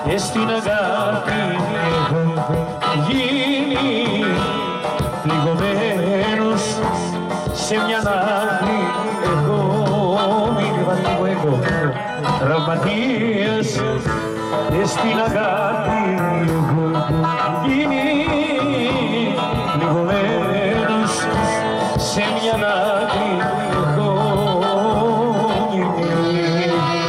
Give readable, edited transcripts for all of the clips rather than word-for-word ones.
και στην αγάπη έχω γίνει πληγωμένος, σε μια άκρη έχω μείνει βατικό τραυματίας και στην αγάπη έχω γίνει πληγωμένος, σε μια άκρη έχω μείνει.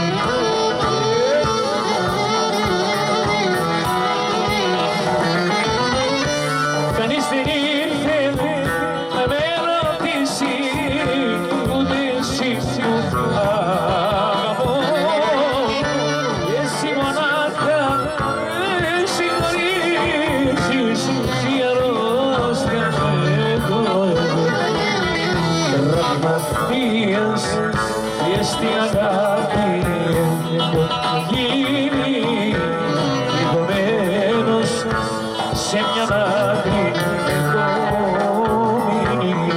Κανείς δεν ήρθε να με ρωτήσει, ούτε εσύ που αγαπώ, και εσύ μονάχα με συγχωρήσεις, η αρρώστια έχω εγώ. Τραυματίας και στην αγάπη έχω γίνει πληγωμένος, σε μια άκρη έχω μείνει.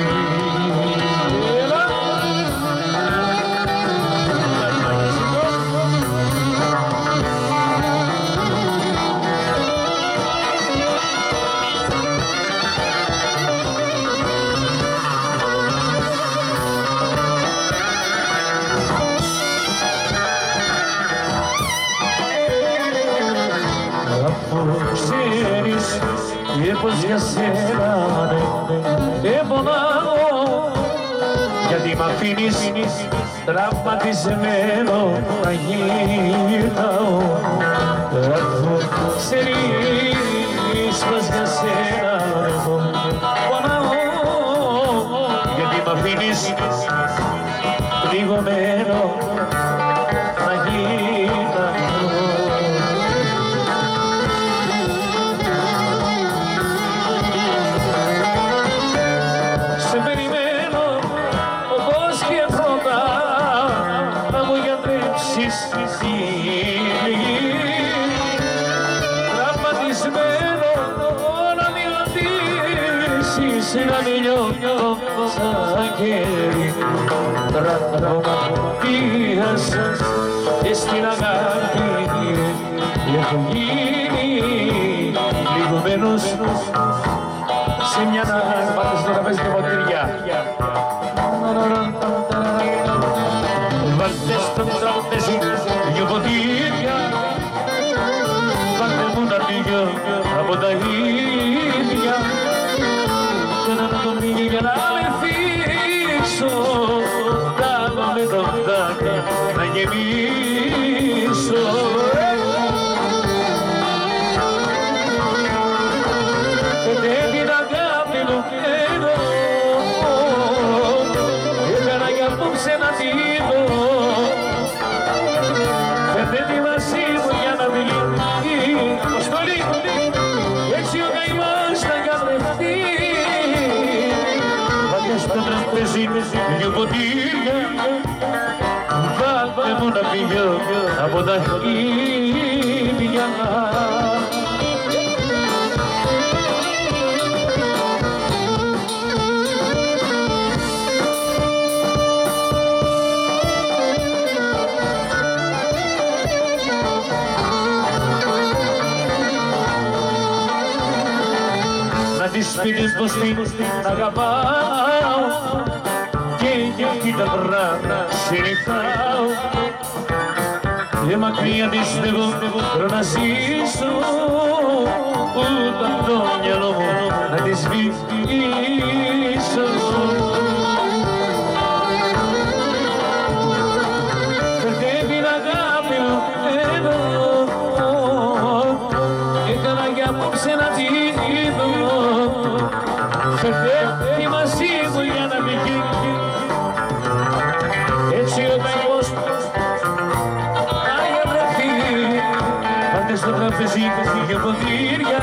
Ξέρεις πως για σένα πονάω, γιατί μ' αφήνεις τραυματισμένο να γυρνάω. Ξέρεις πως για σένα πονάω, γιατί μ' αφήνεις πληγωμένο να γυρνάω. Σε περιμένω όπως και πρώτα να μου γιατρέψεις τη πληγή, τραυματισμένο να μην ρωτήσεις, να μην νιώθω σαν χέρι. Τραυματίας και στην αγάπη έχω γίνει πληγωμένος, σε μια άκρη στο τραπέζι και ποτήρια. Βάλτε στο τραπέζι δυο ποτήρια, βάλτε μου να πηγώ από τα ίδια, και να τον πήγε για να με φύξω, κάνω με το δάκρυ να γεμίσω. Την αγάπη μου εδώ, έκανα για απόψε να τη δω, φέρτε τη μαζί μου για να μιλήσει, αποστολή, έτσι ο καημάς θα καθρεφτεί. Βάλτε στο τραπέζι δυο ποτήρια, βάλτε μου να πηγώ από τα ίδια. Να της πείτε πως την αγαπάω και γιατί τα βράδια συνηθάω, και μακριά της δεν μπορώ να ζήσω, ούτε απ' το μυαλό μου να της σβήσω. Φέρτε την αγάπη μου εδώ, έκανα για απόψε να τη δω, φέρτε τη μαζί μου για να μην γίνει, έτσι ο καημός να γιατρευτεί. Βάλτε στο τραπέζι δυο ποτήρια,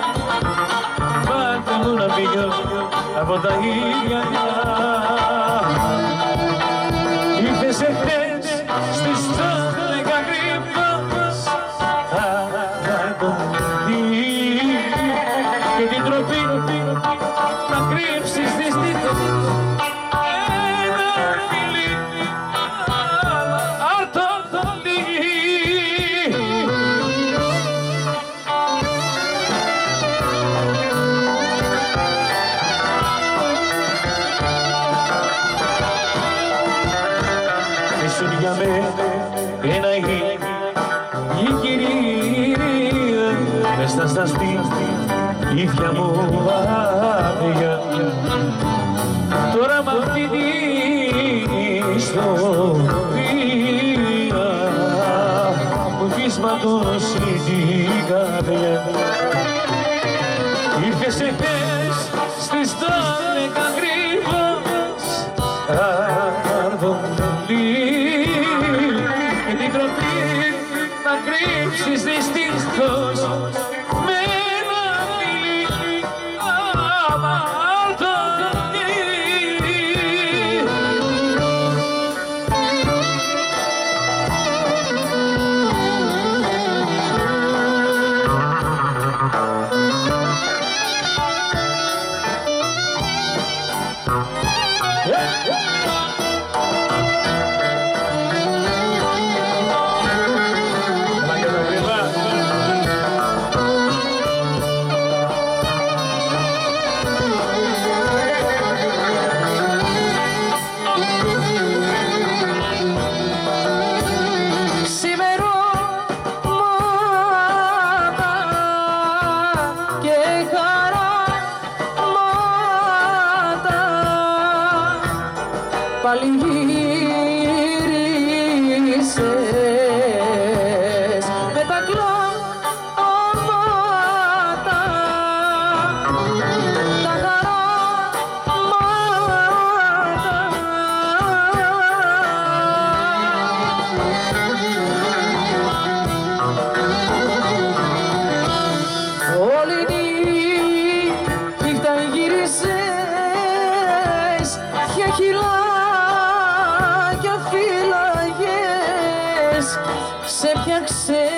βάλτε μου να πηγώ από τα ίδια. Ήρθες εχθές στις 12 ακριβώς, θα το δει και την τροπή να κρύψεις τη στιγμή. Ένα φιλί αρτοδολή, ήσουν για μένα ένα η κυρία μες στα σταστίδια μου άδεια. Τώρα μ' αυτή την ιστορία μου έχεις ματώσει την καρδιά. Ήρθες εχθές στις 12 γρήγορες αρδομελή και την τροπή να κρύψεις δυστυχώς με ένα φιλί αμαρτωλή. Πάλι γύρισες με τα κλάματα, τα χαράματα. Όλη νύχτα γύρισες για χειλά σε ποια